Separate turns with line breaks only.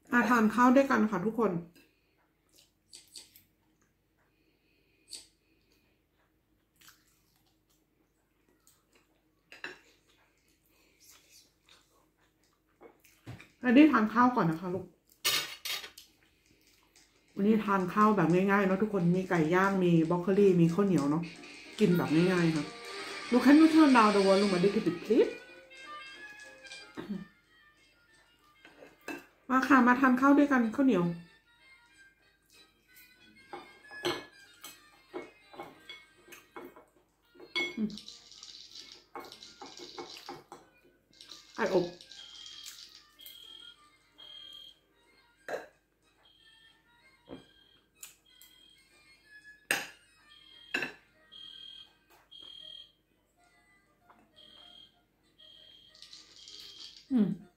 มาทานข้าวด้วยกันค่ะทุกคนอันนี้ทานข้าวก่อนนะคะลูกวันนี้ทานข้าวแบบง่ายๆเนาะทุกคนมีไก่ย่างมีบรอกโคลีมีข้าวเหนียวเนาะกินแบบง่ายๆค่ะลูก can you turn down the volume a little bit please มาค่ะมาทานข้าวด้วยกันข้าวเหนียวไก่อบอืม